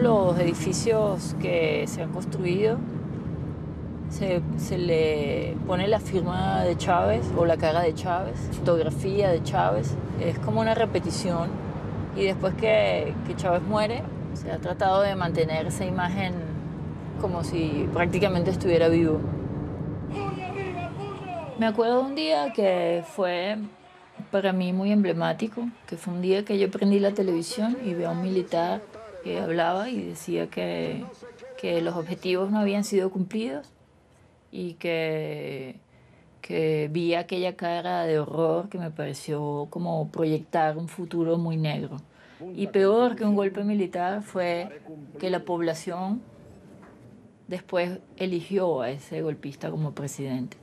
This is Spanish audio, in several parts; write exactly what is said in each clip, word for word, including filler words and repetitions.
los edificios que se han construido se, se le pone la firma de Chávez o la cara de Chávez, fotografía de Chávez. Es como una repetición. Y después que, que Chávez muere, se ha tratado de mantener esa imagen como si prácticamente estuviera vivo. Me acuerdo de un día que fue para mí muy emblemático, que fue un día que yo prendí la televisión y vi a un militar que hablaba y decía que, que los objetivos no habían sido cumplidos y que, que vi aquella cara de horror que me pareció como proyectar un futuro muy negro. Y peor que un golpe militar fue que la población después eligió a ese golpista como presidente.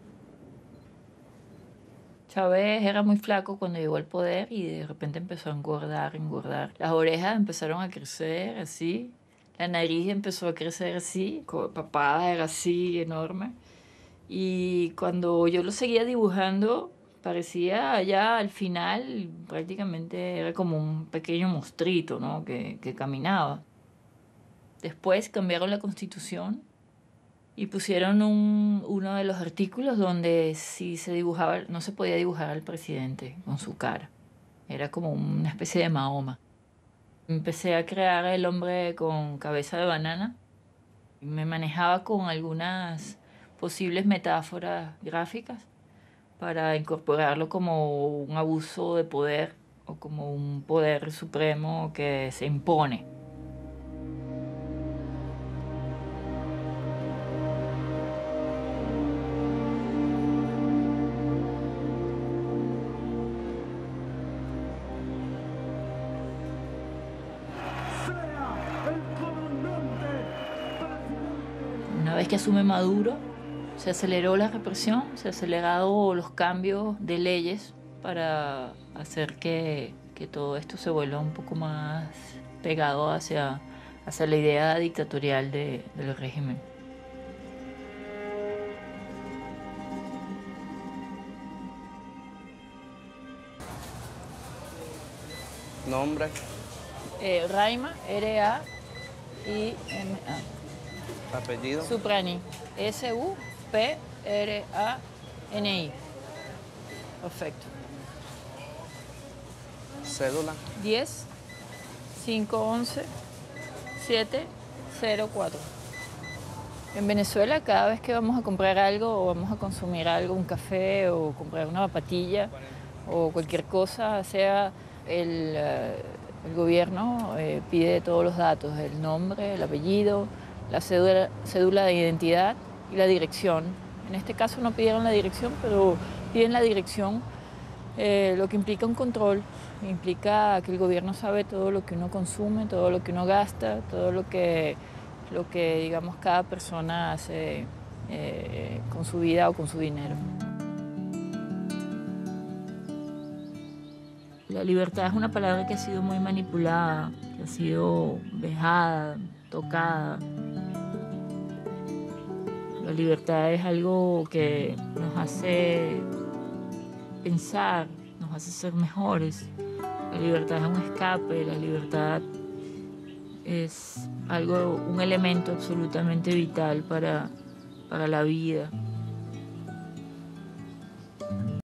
Chávez era muy flaco cuando llegó al poder y de repente empezó a engordar, engordar. Las orejas empezaron a crecer así, la nariz empezó a crecer así, papada era así, enorme. Y cuando yo lo seguía dibujando, parecía ya al final, prácticamente era como un pequeño monstruito, ¿no? que, que caminaba. Después cambiaron la constitución y pusieron un, uno de los artículos donde si se dibujaba, no se podía dibujar al presidente con su cara. Era como una especie de Mahoma. Empecé a crear el hombre con cabeza de banana. Me manejaba con algunas posibles metáforas gráficas para incorporarlo como un abuso de poder o como un poder supremo que se impone. Una vez que asume Maduro, se aceleró la represión, se han acelerado los cambios de leyes para hacer que, que todo esto se vuelva un poco más pegado hacia, hacia la idea dictatorial de, del régimen. Nombre. Eh, Raima, R A I M A. Apellido. Suprani, S U P R A N I. Perfecto. Cédula. diez, cinco once, siete cero cuatro. En Venezuela, cada vez que vamos a comprar algo o vamos a consumir algo, un café o comprar una papatilla o cualquier cosa, sea el, uh, el gobierno eh, pide todos los datos, el nombre, el apellido, la cédula, cédula de identidad y la dirección. En este caso no pidieron la dirección, pero piden la dirección, eh, lo que implica un control, implica que el gobierno sabe todo lo que uno consume, todo lo que uno gasta, todo lo que, lo que digamos, cada persona hace eh, con su vida o con su dinero. La libertad es una palabra que ha sido muy manipulada, que ha sido vejada, tocada. La libertad es algo que nos hace pensar, nos hace ser mejores. La libertad es un escape, la libertad es algo, un elemento absolutamente vital para, para la vida.